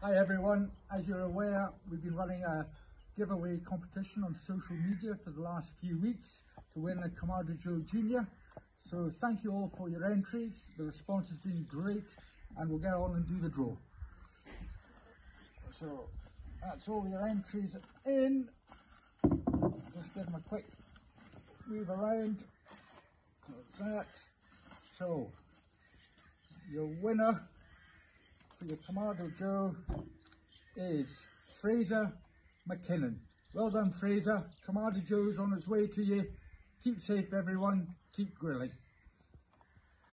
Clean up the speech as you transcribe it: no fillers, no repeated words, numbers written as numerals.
Hi everyone, as you're aware, we've been running a giveaway competition on social media for the last few weeks to win a Kamado Joe Jr. So thank you all for your entries. The response has been great and we'll get on and do the draw. So that's all your entries in. Just give them a quick move around. That's that. So your winner for your Kamado Joe is Fraser McKinnon. Well done, Fraser. Kamado Joe's on its way to you. Keep safe, everyone. Keep grilling.